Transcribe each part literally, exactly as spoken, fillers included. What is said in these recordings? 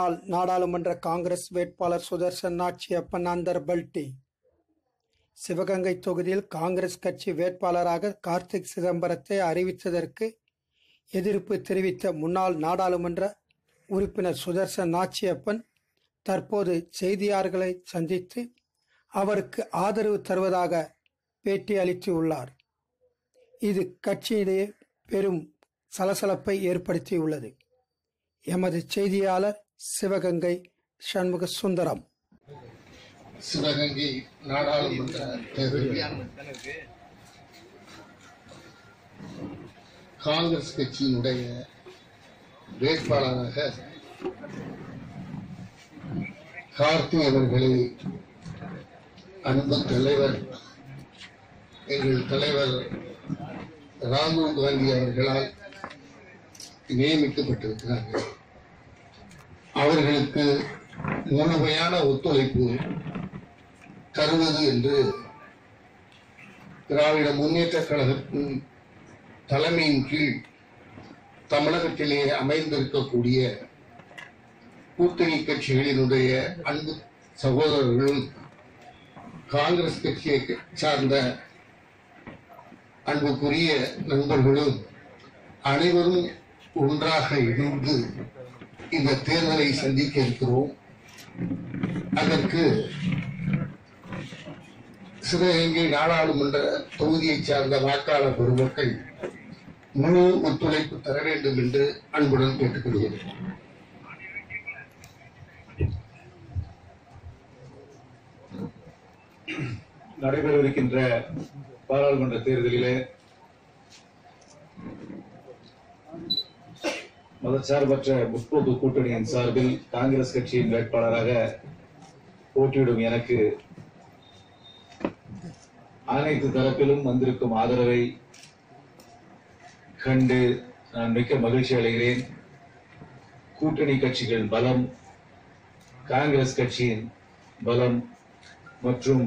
முன்னாள் நாடாளுமன்ற காங்கிரஸ் வேட்பாளர் சுதர்சன் நாச்சியப்பன் அந்தர்பல்டி. சிவகங்கை தொகுதியில் காங்கிரஸ் கட்சி வேட்பாளராக கார்த்திக் சிதம்பரத்தை அறிவித்ததற்கு எதிர்ப்பு தெரிவித்த முன்னாள் நாடாளுமன்ற உறுப்பினர் சுதர்சன் நாச்சியப்பன் தற்போது செய்தியாளர்களை சந்தித்து அவருக்கு ஆதரவு தருவதாக பேட்டி அளித்துள்ளார். இது கட்சியிலேயே பெரும் சலசலப்பை ஏற்படுத்தியுள்ளது. எமது செய்தியாளர் சிவகங்கை சண்முக சுந்தரம். சிவகங்கை நாடாளுமன்ற தேர்தலில் காங்கிரஸ் கட்சியினுடைய வேட்பாளராக கார்த்திக் அவர்களை அன்பு தலைவர் எங்கள் தலைவர் ராகுல் காந்தி அவர்களால் நியமிக்கப்பட்டிருக்கிறார்கள். அவர்களுக்கு முழுமையான ஒத்துழைப்பு தருவது என்று திராவிட முன்னேற்ற கழகத்தின் தலைமையின் கீழ் தமிழகத்திலே அமைந்திருக்கக்கூடிய கூட்டணி கட்சிகளினுடைய அன்பு சகோதரர்களும் காங்கிரஸ் கட்சியை சார்ந்த அன்புக்குரிய நண்பர்களும் அனைவரும் ஒன்றாக இணைந்து இந்த தேர்தலை சந்திக்க இருக்கிறோம். அதற்கு சிவகங்கை நாடாளுமன்ற தொகுதியை சார்ந்த வாக்காளர் பெருமக்கள் முழு ஒத்துழைப்பு தர வேண்டும் என்று அன்புடன் கேட்டுக்கொள்கிறேன். நடைபெறவிருக்கின்ற பாராளுமன்ற தேர்தலிலே மதச்சார்பற்ற முற்போக்கு கூட்டணியின் சார்பில் காங்கிரஸ் கட்சியின் வேட்பாளராக போட்டியிடும் எனக்கு அனைத்து தரப்பிலும் வந்திருக்கும் ஆதரவை கண்டு நான் மிக்க மகிழ்ச்சி அடைகிறேன். கூட்டணி கட்சிகள் பலம், காங்கிரஸ் கட்சியின் பலம் மற்றும்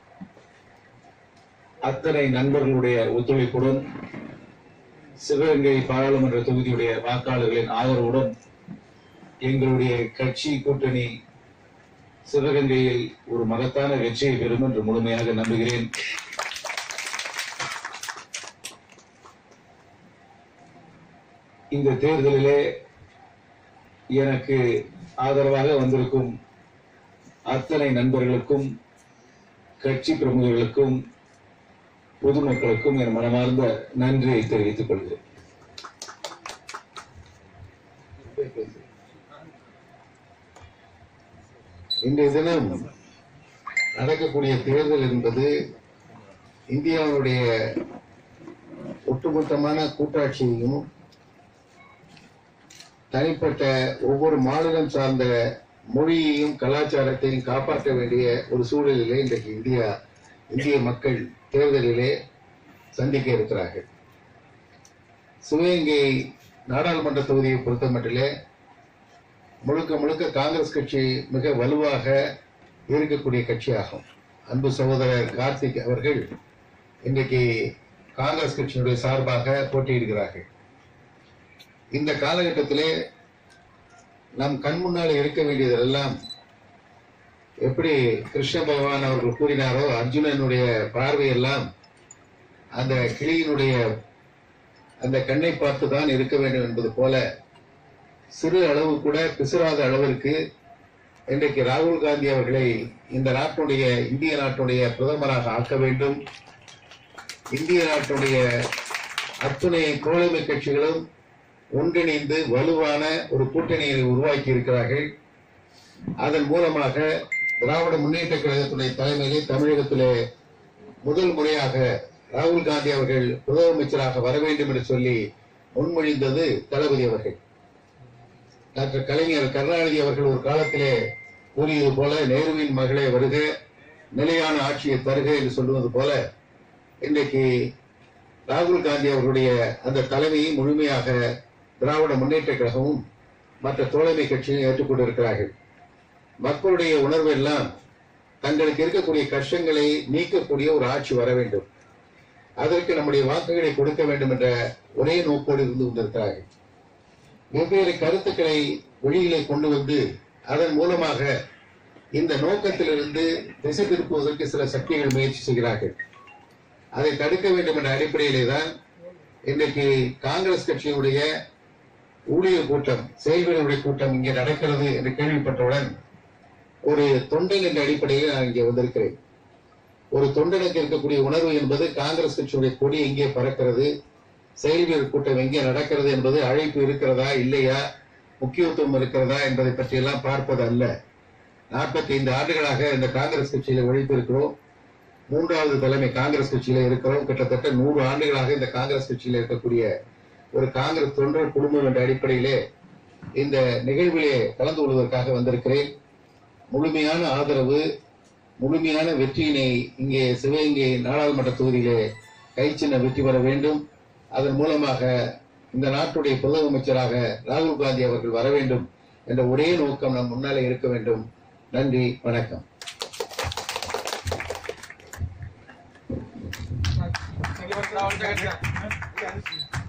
அத்தனை நண்பர்களுடைய ஒத்துழைப்புடன் சிவகங்கை பாராளுமன்ற தொகுதியுடைய வாக்காளர்களின் ஆதரவுடன் எங்களுடைய கட்சி கூட்டணி சிவகங்கையில் ஒரு மகத்தான வெற்றியை பெறும் என்று முழுமையாக நம்புகிறேன். இந்த தேர்தலிலே எனக்கு ஆதரவாக வந்திருக்கும் அத்தனை நண்பர்களுக்கும் கட்சி பிரமுகர்களுக்கும் பொதுமக்களுக்கும் என் மனமார்ந்த நன்றியை தெரிவித்துக் கொள்கிறேன். இன்றைய தினம் நடக்கக்கூடிய தேர்தல் என்பது இந்தியாவுடைய ஒட்டுமொத்தமான கூட்டாட்சியையும் தனிப்பட்ட ஒவ்வொரு மாநிலம் சார்ந்த மொழியையும் கலாச்சாரத்தையும் காப்பாற்ற வேண்டிய ஒரு சூழலிலே இன்றைக்கு இந்தியா இந்திய மக்கள் தேர்தலிலே சந்திக்க இருக்கிறார்கள். சிவகங்கை நாடாளுமன்ற தொகுதியை பொறுத்த மட்டிலே முழுக்க முழுக்க காங்கிரஸ் கட்சி மிக வலுவாக இருக்கக்கூடிய கட்சியாகும். அன்பு சகோதரர் கார்த்திக் அவர்கள் இன்றைக்கு காங்கிரஸ் கட்சியினுடைய சார்பாக போட்டியிடுகிறார்கள். இந்த காலகட்டத்திலே நம் கண் முன்னால் இருக்க வேண்டியதெல்லாம் எப்படி கிருஷ்ண பகவான் அவர்கள் கூறினாரோ, அர்ஜுனனுடைய பார்வையெல்லாம் அந்த கிளியினுடைய அந்த கண்ணை பார்த்துதான் இருக்க வேண்டும் என்பது போல சிறு அளவு கூட பிசுறாத அளவிற்கு இன்றைக்கு ராகுல் காந்தி அவர்களை இந்த நாட்டுடைய இந்திய நாட்டுடைய பிரதமராக ஆக்க வேண்டும். இந்திய நாட்டுடைய அத்துணை தோழமை கட்சிகளும் ஒன்றிணைந்து வலுவான ஒரு கூட்டணியை உருவாக்கி இருக்கிறார்கள். அதன் மூலமாக திராவிட முன்னேற்ற கழகத்துடைய தலைமையிலே தமிழகத்திலே முதல் முறையாக ராகுல் காந்தி அவர்கள் முதலமைச்சராக வர வேண்டும் என்று சொல்லி முன்மொழிந்தது தளபதி அவர்கள். டாக்டர் கலைஞர் கருணாநிதி அவர்கள் ஒரு காலத்திலே கூறியது போல, நேருவின் மகளே வருக, நிலையான ஆட்சியை தருக என்று சொல்லுவது போல இன்றைக்கு ராகுல் காந்தி அவர்களுடைய அந்த தலைமையை முழுமையாக திராவிட முன்னேற்ற கழகமும் மற்ற தோழமை கட்சியும் ஏற்றுக்கொண்டிருக்கிறார்கள். மக்களுடைய உணர்வு எல்லாம் தங்களுக்கு இருக்கக்கூடிய கஷ்டங்களை நீக்கக்கூடிய ஒரு ஆட்சி வர வேண்டும், அதற்கு நம்முடைய வாக்குகளை கொடுக்க வேண்டும் என்ற ஒரே நோக்கோடு இருந்து கொண்டிருக்கிறார்கள். வெவ்வேறு கருத்துக்களை வெளியிலே கொண்டு வந்து அதன் மூலமாக இந்த நோக்கத்திலிருந்து திசை திருப்புவதற்கு சில சக்திகள் முயற்சி செய்கிறார்கள். அதை தடுக்க வேண்டும் என்ற அடிப்படையிலே தான் இன்றைக்கு காங்கிரஸ் கட்சியினுடைய ஊழியர் கூட்டம், செயல்வீரருடைய கூட்டம் இங்கே நடக்கிறது என்று கேள்விப்பட்டவுடன் ஒரு தொண்டன் என்ற அடிப்படையில் நான் இங்கே வந்திருக்கிறேன். ஒரு தொண்டனுக்கு இருக்கக்கூடிய உணர்வு என்பது காங்கிரஸ் கட்சியுடைய கொடி எங்கே பறக்கிறது, செயல்வீரர் கூட்டம் எங்கே நடக்கிறது என்பது அழைப்பு இருக்கிறதா இல்லையா, முக்கியத்துவம் இருக்கிறதா என்பதை பற்றியெல்லாம் பார்ப்பது அல்ல. நாற்பத்தி ஐந்து ஆண்டுகளாக இந்த காங்கிரஸ் கட்சியில உழைப்பு இருக்கிறோம். மூன்றாவது தலைமை காங்கிரஸ் கட்சியில இருக்கிறோம். கிட்டத்தட்ட நூறு ஆண்டுகளாக இந்த காங்கிரஸ் கட்சியில இருக்கக்கூடிய ஒரு காங்கிரஸ் தொண்டர் குடும்பம் என்ற அடிப்படையிலே இந்த நிகழ்விலே கலந்து கொள்வதற்காக வந்திருக்கிறேன். முழுமையான ஆதரவு, முழுமையான வெற்றியினை இங்கே சிவகங்கை நாடாளுமன்ற தொகுதியிலே கைச்சின்ன வெற்றி பெற வேண்டும். அதன் மூலமாக இந்த நாட்டுடைய பிரதம அமைச்சராக ராகுல் காந்தி அவர்கள் வர வேண்டும் என்ற ஒரே நோக்கம் நம் முன்னாலே இருக்க வேண்டும். நன்றி, வணக்கம். Thank you.